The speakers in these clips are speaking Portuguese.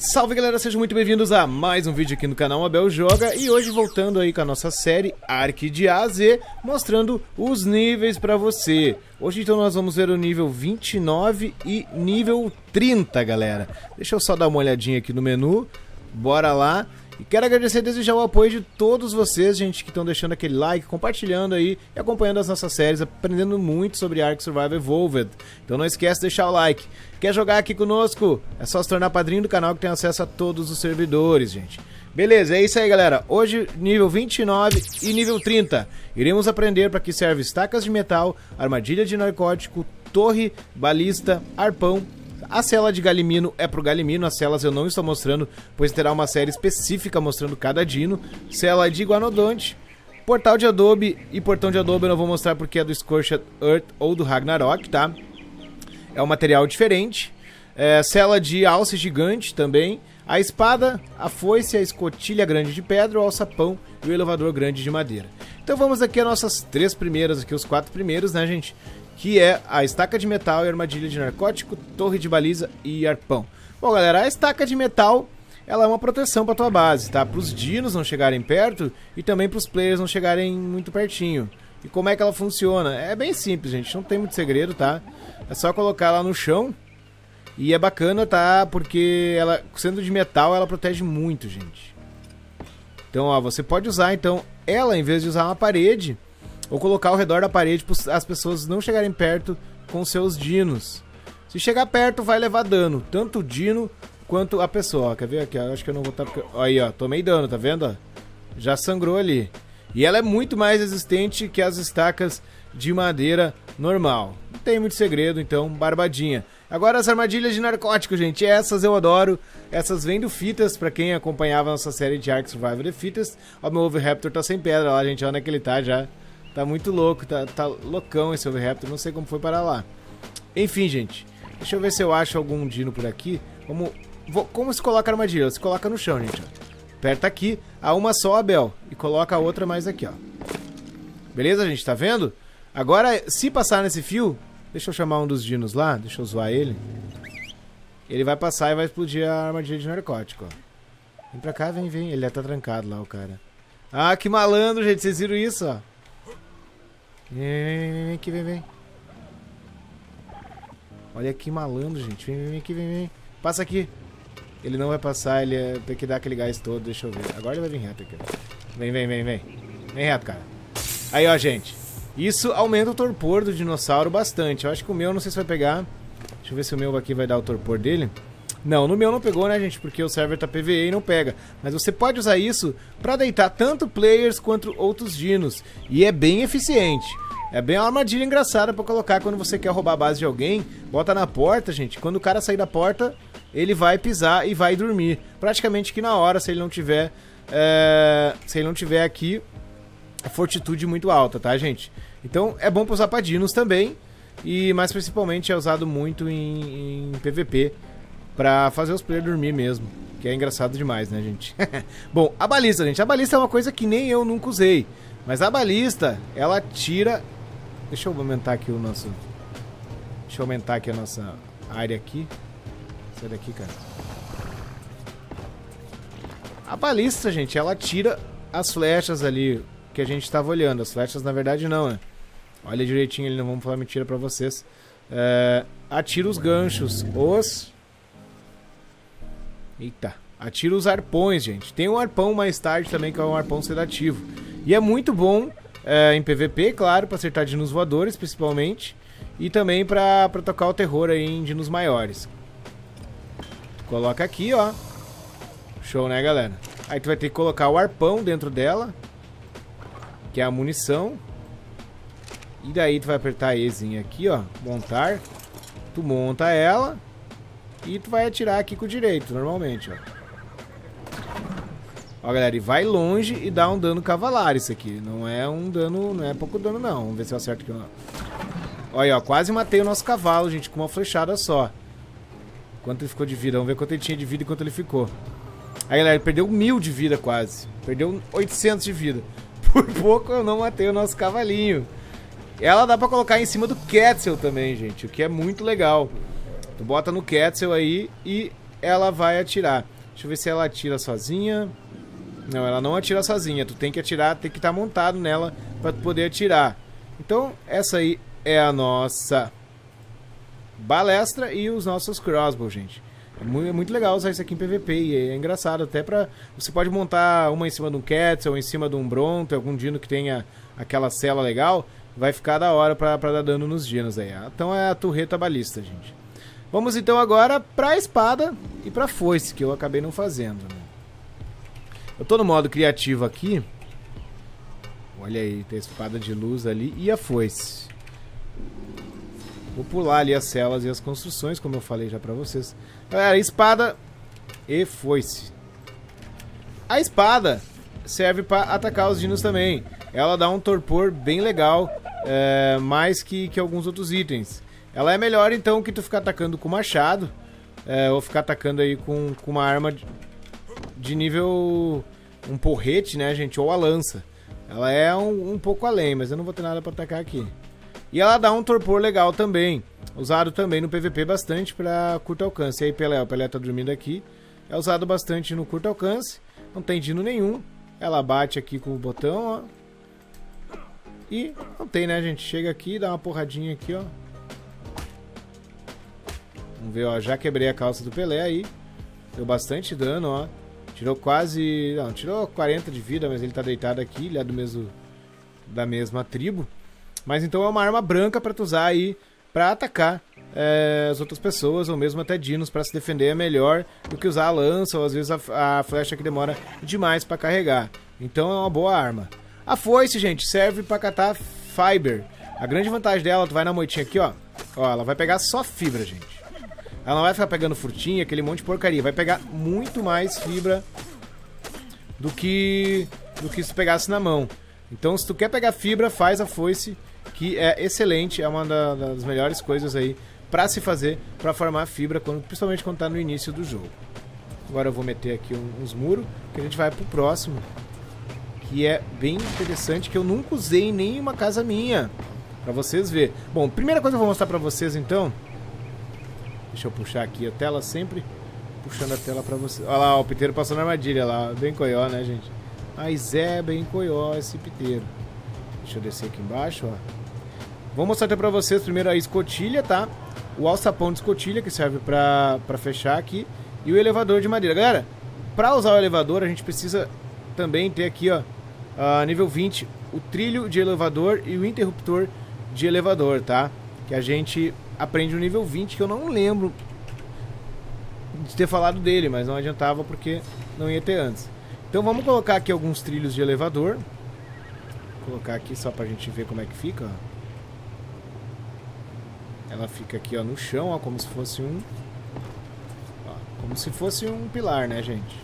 Salve galera, sejam muito bem-vindos a mais um vídeo aqui no canal Abel Joga. E hoje voltando aí com a nossa série Ark de A a Z, mostrando os níveis pra você. Hoje então nós vamos ver o nível 29 e nível 30, galera. Deixa eu só dar uma olhadinha aqui no menu, bora lá. E quero agradecer e desejar o apoio de todos vocês, gente, que estão deixando aquele like, compartilhando aí e acompanhando as nossas séries, aprendendo muito sobre Ark Survival Evolved. Então não esquece de deixar o like. Quer jogar aqui conosco? É só se tornar padrinho do canal que tem acesso a todos os servidores, gente. Beleza, é isso aí, galera. Hoje, nível 29 e nível 30. Iremos aprender para que serve estacas de metal, armadilha de narcótico, torre, balista, arpão. A cela de Galimino é pro Galimino, as celas eu não estou mostrando, pois terá uma série específica mostrando cada dino. Cela de Iguanodonte, portal de Adobe e portão de Adobe eu não vou mostrar porque é do Scorched Earth ou do Ragnarok, tá? É um material diferente. Cela de alce gigante também. A espada, a foice, a escotilha grande de pedra, o alçapão e o elevador grande de madeira. Então vamos aqui as nossas três primeiras, aqui os quatro primeiros, né, gente? Que é a estaca de metal e armadilha de narcótico, torre de baliza e arpão. Bom, galera, a estaca de metal, ela é uma proteção para tua base, tá? Para os dinos não chegarem perto e também para os players não chegarem muito pertinho. E como é que ela funciona? É bem simples, gente, não tem muito segredo, tá? É só colocar ela no chão e é bacana, tá? Porque ela, sendo de metal, ela protege muito, gente. Então, ó, você pode usar, então, ela em vez de usar uma parede, ou colocar ao redor da parede para as pessoas não chegarem perto com seus dinos. Se chegar perto, vai levar dano, tanto o dino quanto a pessoa. Ó, quer ver aqui? Acho que eu não vou estar... Aí, ó, tomei dano, tá vendo? Ó? Já sangrou ali. E ela é muito mais resistente que as estacas de madeira normal. Não tem muito segredo, então, barbadinha. Agora as armadilhas de narcótico, gente. Essas eu adoro. Essas vêm do Fitas, pra quem acompanhava a nossa série de Ark Survival The Fitas. Ó, meu Overraptor tá sem pedra lá, gente. Olha onde é que ele tá já. Tá muito louco, tá loucão esse Overraptor, não sei como foi parar lá. Enfim, gente, deixa eu ver se eu acho algum dino por aqui. Como se coloca a armadilha? Se coloca no chão, gente, ó. Aperta aqui, a uma só, Abel, e coloca a outra mais aqui, ó. Beleza, gente, tá vendo? Agora, se passar nesse fio, deixa eu chamar um dos dinos lá, deixa eu zoar ele. Ele vai passar e vai explodir a armadilha de narcótico, ó. Vem pra cá, vem, ele tá trancado lá, o cara. Ah, que malandro, gente, vocês viram isso, ó. Vem aqui, vem. Olha que malandro, gente. Vem aqui, vem. Passa aqui. Ele não vai passar, ele tem que dar aquele gás todo, deixa eu ver. Agora ele vai vir reto aqui. Vem. Vem reto, cara. Aí, ó, gente. Isso aumenta o torpor do dinossauro bastante. Eu acho que o meu, não sei se vai pegar. Deixa eu ver se o meu aqui vai dar o torpor dele. Não, no meu não pegou, né, gente? Porque o server tá PvE e não pega. Mas você pode usar isso pra deitar tanto players quanto outros dinos. E é bem eficiente. É bem uma armadilha engraçada pra colocar quando você quer roubar a base de alguém. Bota na porta, gente. Quando o cara sair da porta, ele vai pisar e vai dormir. Praticamente que na hora, se ele não tiver... se ele não tiver aqui a fortitude muito alta, tá, gente? Então é bom pra usar pra dinos também. E mais principalmente é usado muito em PVP. Pra fazer os players dormir mesmo. Que é engraçado demais, né, gente? Bom, a balista, gente. A balista é uma coisa que nem eu nunca usei. Mas a balista, ela tira... Deixa eu aumentar aqui o nosso... Deixa eu aumentar aqui a nossa área aqui. Sai daqui, cara. A balista, gente, ela tira as flechas ali que a gente estava olhando. As flechas, na verdade, não, né? Olha direitinho ali, não vamos falar mentira pra vocês. Atira os ganchos. Eita. Atira os arpões, gente. Tem um arpão mais tarde também, que é um arpão sedativo. E é muito bom em PVP, claro, pra acertar dinos voadores, principalmente. E também pra tocar o terror aí em dinos maiores. Coloca aqui, ó. Show, né, galera? Aí tu vai ter que colocar o arpão dentro dela, que é a munição. E daí tu vai apertar Ezinho aqui, ó. Montar. Tu monta ela. E tu vai atirar aqui com o direito, normalmente, ó. Ó, galera, e vai longe e dá um dano cavalar isso aqui. Não é um dano, não é pouco dano, não. Vamos ver se eu acerto aqui. Olha, ó, quase matei o nosso cavalo, gente, com uma flechada só. Quanto ele ficou de vida? Vamos ver quanto ele tinha de vida e quanto ele ficou. Aí, galera, ele perdeu 1000 de vida quase. Perdeu 800 de vida. Por pouco eu não matei o nosso cavalinho. Ela dá pra colocar em cima do Quetzal também, gente, o que é muito legal. Tu bota no Quetzal aí e ela vai atirar. Deixa eu ver se ela atira sozinha. Não, ela não atira sozinha. Tu tem que atirar, tem que estar montado nela para poder atirar. Então, essa aí é a nossa balestra e os nossos crossbow, gente. É muito legal usar isso aqui em PVP e é engraçado até pra... Você pode montar uma em cima de um Quetzal ou em cima de um Bronto, algum dino que tenha aquela cela legal. Vai ficar da hora pra dar dano nos dinos aí. Então é a torreta balista, gente. Vamos então agora pra espada e pra foice, que eu acabei não fazendo, né? Eu tô no modo criativo aqui. Olha aí, tem a espada de luz ali e a foice. Vou pular ali as celas e as construções, como eu falei já pra vocês. Galera, espada e foice. A espada serve pra atacar os dinos também. Ela dá um torpor bem legal, mais que alguns outros itens. Ela é melhor então que tu ficar atacando com machado, ou ficar atacando aí com uma arma de nível... um porrete, né, gente? Ou a lança. Ela é um pouco além, mas eu não vou ter nada pra atacar aqui. E ela dá um torpor legal também. Usado também no PVP bastante pra curto alcance. E aí Pelé, o Pelé tá dormindo aqui. É usado bastante no curto alcance. Não tem dino nenhum. Ela bate aqui com o botão, ó. E não tem, né, gente? Chega aqui, dá uma porradinha aqui, ó. Vamos ver, ó. Já quebrei a calça do Pelé aí. Deu bastante dano, ó. Tirou quase... Não, tirou 40 de vida, mas ele tá deitado aqui. Ele é da mesma tribo. Mas então é uma arma branca pra tu usar aí pra atacar as outras pessoas, ou mesmo até dinos, pra se defender é melhor do que usar a lança, ou às vezes a flecha que demora demais pra carregar. Então é uma boa arma. A foice, gente, serve pra catar fiber. A grande vantagem dela, tu vai na moitinha aqui, ó. Ó, ela vai pegar só fibra, gente. Ela não vai ficar pegando frutinha, aquele monte de porcaria. Vai pegar muito mais fibra do que se pegasse na mão. Então, se tu quer pegar fibra, faz a foice, que é excelente. É uma das melhores coisas aí pra se fazer, pra formar fibra, principalmente quando tá no início do jogo. Agora eu vou meter aqui uns muros, que a gente vai pro próximo, que é bem interessante, que eu nunca usei em nenhuma casa minha, pra vocês verem. Bom, primeira coisa que eu vou mostrar pra vocês, então... Deixa eu puxar aqui a tela, sempre puxando a tela pra vocês. Olha lá, o piteiro passou na armadilha lá, bem coió, né, gente? Mas é bem coió esse piteiro. Deixa eu descer aqui embaixo, ó. Vou mostrar até pra vocês primeiro a escotilha, tá? O alçapão de escotilha, que serve pra fechar aqui. E o elevador de madeira. Galera, pra usar o elevador, a gente precisa também ter aqui, ó, nível 20, o trilho de elevador e o interruptor de elevador, tá? Que a gente aprende no nível 20, que eu não lembro de ter falado dele, mas não adiantava porque não ia ter antes. Então vamos colocar aqui alguns trilhos de elevador. Vou colocar aqui só pra gente ver como é que fica, ó. Ela fica aqui, ó, no chão, ó, como se fosse como se fosse um pilar, né, gente?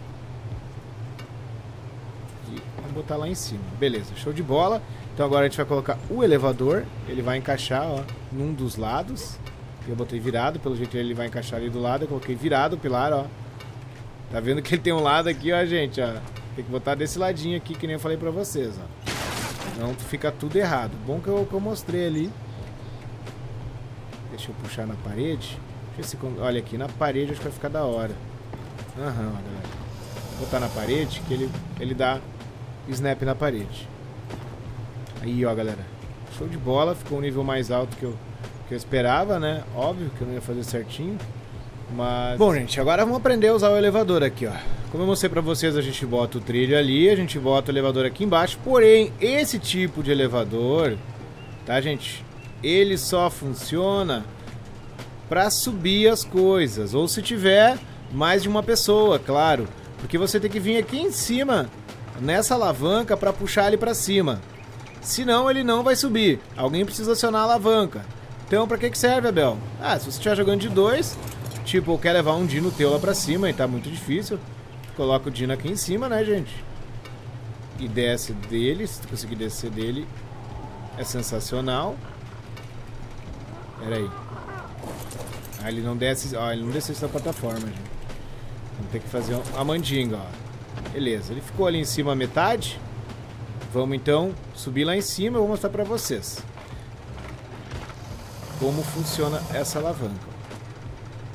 E vamos botar lá em cima. Beleza, show de bola. Então agora a gente vai colocar o elevador. Ele vai encaixar, ó, num dos lados. Eu botei virado, pelo jeito ele vai encaixar ali do lado. Eu coloquei virado o pilar, ó. Tá vendo que ele tem um lado aqui, ó, gente, ó. Tem que botar desse ladinho aqui, que nem eu falei pra vocês, ó. Não fica tudo errado. Bom que eu mostrei ali. Deixa eu puxar na parede. Deixa eu ver se... Olha aqui, na parede acho que vai ficar da hora. Aham, galera. Vou botar na parede, que ele dá snap na parede. Aí, ó, galera. Show de bola. Ficou um nível mais alto que eu esperava, né? Óbvio que eu não ia fazer certinho. Mas... Bom, gente, agora vamos aprender a usar o elevador aqui, ó. Como eu mostrei pra vocês, a gente bota o trilho ali, a gente bota o elevador aqui embaixo. Porém, esse tipo de elevador, tá, gente? Ele só funciona pra subir as coisas. Ou se tiver mais de uma pessoa, claro. Porque você tem que vir aqui em cima, nessa alavanca, pra puxar ele pra cima. Senão ele não vai subir. Alguém precisa acionar a alavanca. Então pra que serve, Abel? Ah, se você estiver jogando de 2, tipo, quer levar um dino teu lá pra cima e tá muito difícil, coloca o dino aqui em cima, né, gente? E desce dele. Se tu conseguir descer dele, é sensacional. Pera aí. Ah, ele não desce. Ó, ele não desceu essa plataforma, gente. Vamos ter que fazer a mandinga, ó. Beleza, ele ficou ali em cima a metade. Vamos então subir lá em cima. Eu vou mostrar pra vocês como funciona essa alavanca.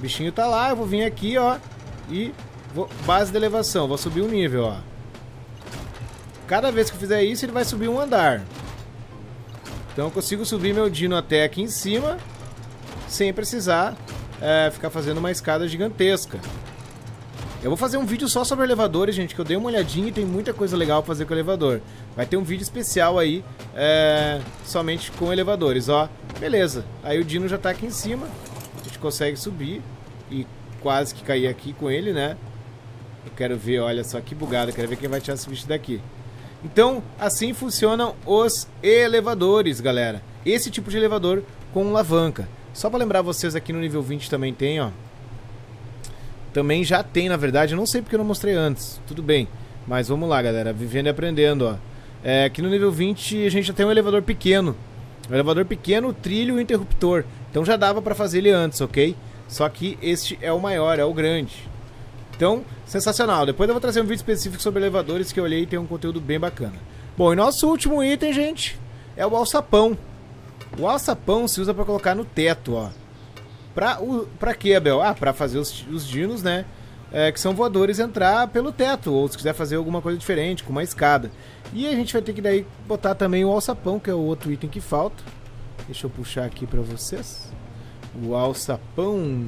bichinho tá lá, eu vou vir aqui, ó, e vou... Base de elevação, vou subir um nível, ó. Cada vez que eu fizer isso, ele vai subir um andar. Então eu consigo subir meu dino até aqui em cima, sem precisar ficar fazendo uma escada gigantesca. Eu vou fazer um vídeo só sobre elevadores, gente, que eu dei uma olhadinha e tem muita coisa legal pra fazer com elevador. Vai ter um vídeo especial aí, somente com elevadores, ó. Beleza, aí o dino já tá aqui em cima, a gente consegue subir e quase que cair aqui com ele, né? Eu quero ver, olha só que bugado, eu quero ver quem vai tirar esse bicho daqui. Então, assim funcionam os elevadores, galera. Esse tipo de elevador com alavanca. Só pra lembrar vocês, aqui no nível 20 também tem, ó. Também já tem, na verdade, eu não sei porque eu não mostrei antes. Tudo bem, mas vamos lá, galera, vivendo e aprendendo, ó. Aqui no nível 20 a gente já tem um elevador pequeno. Um elevador pequeno, trilho e interruptor. Então já dava pra fazer ele antes, ok? Só que este é o maior, é o grande. Então, sensacional. Depois eu vou trazer um vídeo específico sobre elevadores que eu olhei e tem um conteúdo bem bacana. Bom, e nosso último item, gente, é o alçapão. O alçapão se usa pra colocar no teto, ó. Pra quê, Abel? Ah, pra fazer os dinos, né? Que são voadores, entrar pelo teto. Ou se quiser fazer alguma coisa diferente, com uma escada. E a gente vai ter que daí botar também o alçapão, que é o outro item que falta. Deixa eu puxar aqui pra vocês. O alçapão...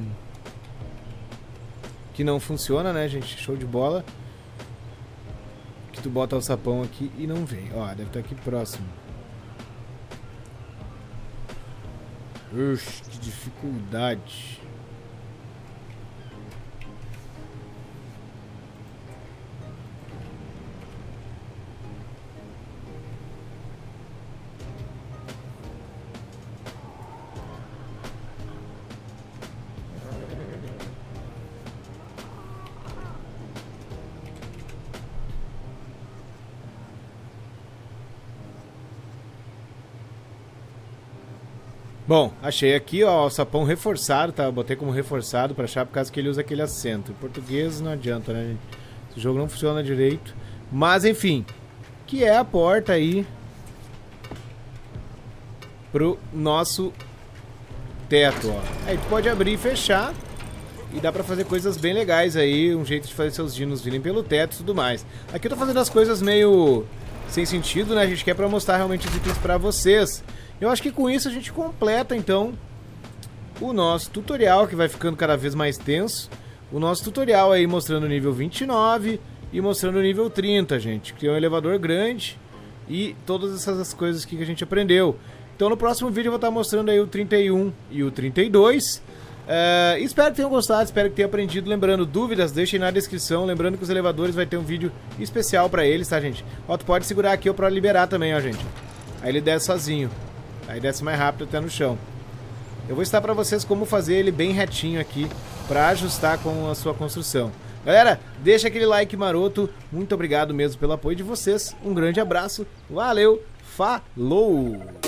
que não funciona, né, gente? Show de bola. Que tu bota o alçapão aqui e não vem. Ó, deve estar aqui próximo. Ux, que dificuldade. Bom, achei aqui, ó, o sapão reforçado, tá? Botei como reforçado pra achar por causa que ele usa aquele acento. Em português não adianta, né, gente? Esse jogo não funciona direito. Mas, enfim, que é a porta aí pro nosso teto, ó. Aí tu pode abrir e fechar e dá pra fazer coisas bem legais aí, um jeito de fazer seus dinos virem pelo teto e tudo mais. Aqui eu tô fazendo as coisas meio sem sentido, né? A gente quer pra mostrar realmente os itens pra vocês. Eu acho que com isso a gente completa, então, o nosso tutorial, que vai ficando cada vez mais tenso. O nosso tutorial aí mostrando o nível 29 e mostrando o nível 30, gente. Que é um elevador grande e todas essas coisas que a gente aprendeu. Então no próximo vídeo eu vou estar mostrando aí o 31 e o 32. Espero que tenham gostado, espero que tenham aprendido. Lembrando, dúvidas, deixem na descrição. Lembrando que os elevadores vai ter um vídeo especial pra eles, tá, gente? Ó, tu pode segurar aqui pra liberar também, ó, gente. Aí ele desce sozinho. Aí desce mais rápido até no chão. Eu vou ensinar pra vocês como fazer ele bem retinho aqui pra ajustar com a sua construção. Galera, deixa aquele like maroto. Muito obrigado mesmo pelo apoio de vocês. Um grande abraço. Valeu. Falou!